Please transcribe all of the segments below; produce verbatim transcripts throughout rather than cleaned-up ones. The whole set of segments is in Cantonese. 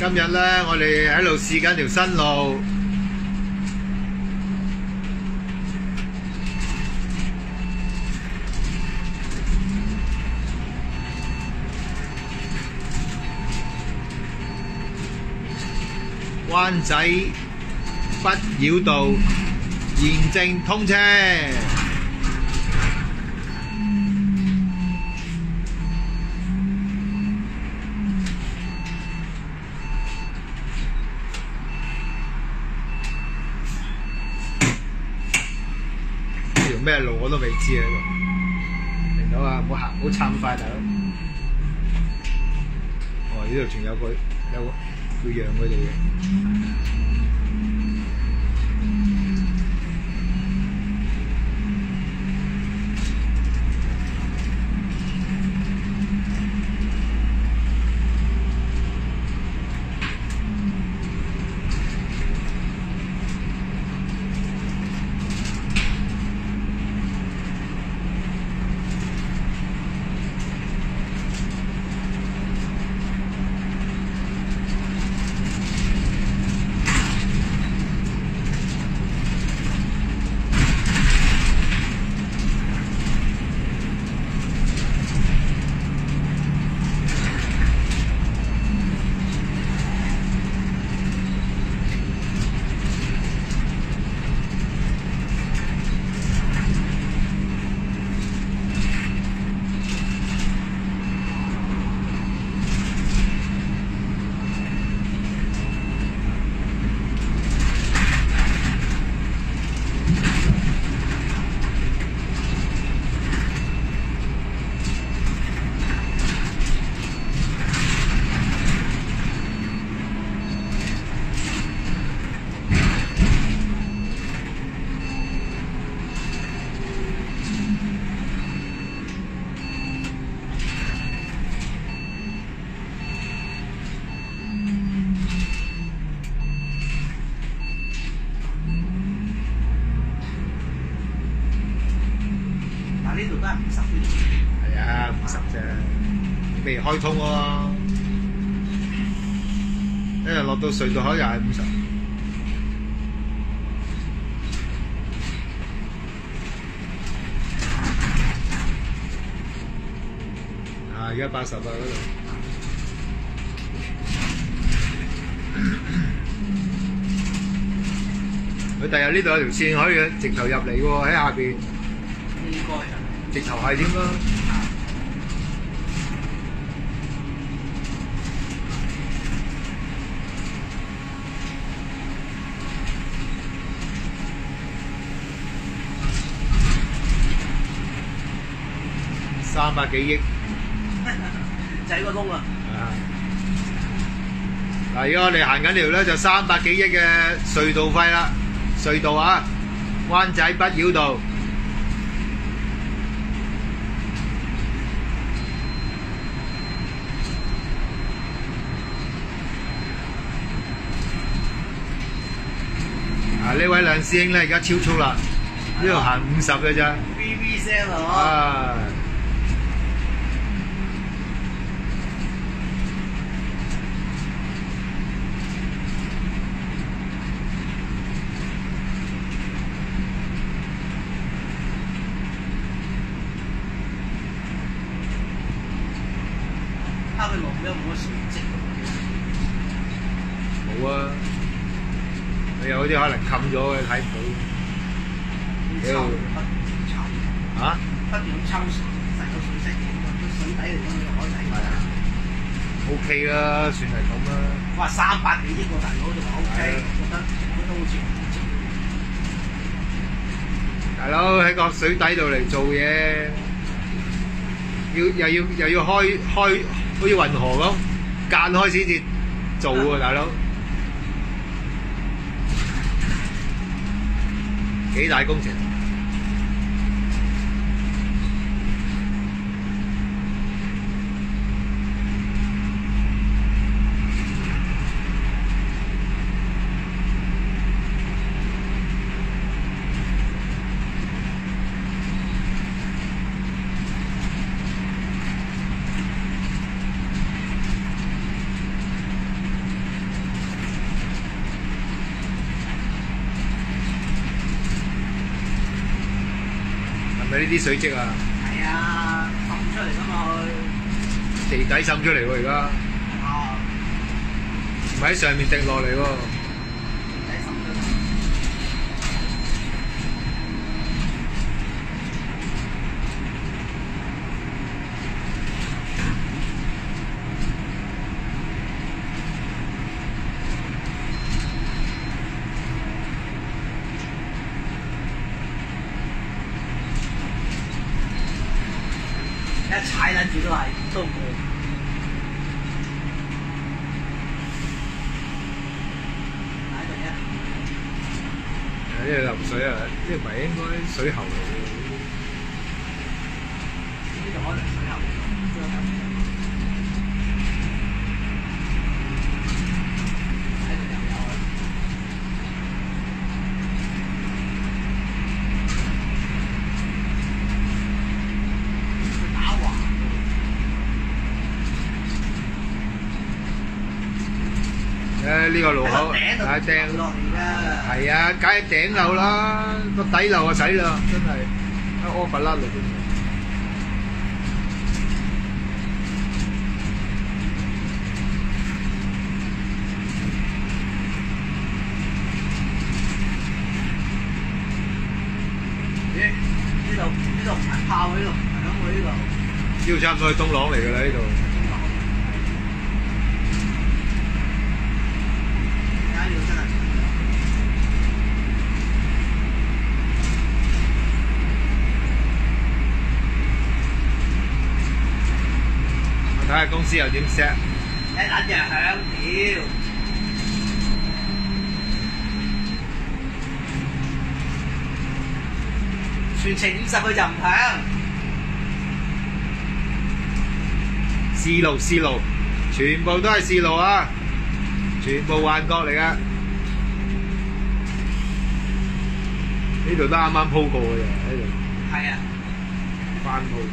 今日咧，我哋喺度試緊條新路。灣仔不繞道現正通車。咩路我都未知啊！明到啊，唔好行，唔好撐咁快，大佬。哦，呢度仲有個有個要讓佢哋嘅。 呢度都係五十嘅。 係啊，五十啫，未開通喎。一日落到隧道口又係五十。啊，而家八十啊嗰度。佢第日呢度有條線可以直頭入嚟喎，喺下邊。 應該係。 直頭係添啦。三百幾億。 就係個窿啊！ 嗱，而家我哋行緊條咧就三百幾億嘅隧道費啦，隧道啊，灣仔不繞道。啊！呢位梁師兄咧而家超速啦，呢度行五十嘅咋。 B B 聲啊！ 啊！ 他嘅路有冇水跡？ 冇啊！佢有啲可能冚咗嘅，睇唔到。 抽不抽？ 嚇？ 不斷咁抽成個水色，水底嚟講就海底。 係啊 ，O K 啦，算係咁啦。 哇！三百幾億喎，大佬仲話 O K，覺得覺得好似大佬喺個水底度嚟做嘢，要又要又要開開好似運河咁間開先至做喎，大佬。幾大工程？ 係咪呢啲水積啊？ 係啊，滲出嚟㗎嘛佢。 地底滲出嚟喎而家， 啊！ 唔係喺上面滴落嚟喎。 地底滲出嚟。一踩撚住都係都冇。喺度啫。 呢度流水啊！呢唔係應該水喉嚟嘅。 呢度可能水喉嚟嘅，水喉。喺度又有啊。打橫。 誒呢個路口喺睇釘落嚟㗎。 係啊，梗係頂漏啦，個底漏啊使啦，真係一屙佛甩嚟嘅。 咦？呢度呢度唔係炮呢度，係咁喎呢度。 呢度差唔多係東朗嚟㗎啦，呢度。 而家呢度真係。 睇下公司又點 set。 一撚就響屌！全程五十佢就唔響。 試路試路，全部都係試路啊！全部幻覺嚟噶。呢度都啱啱鋪過嘅啫，呢度。 係啊。 翻鋪。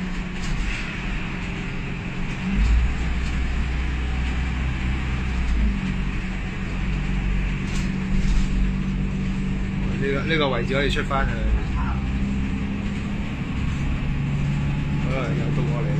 呢個呢個位置可以出翻去。好啦，又到我嚟。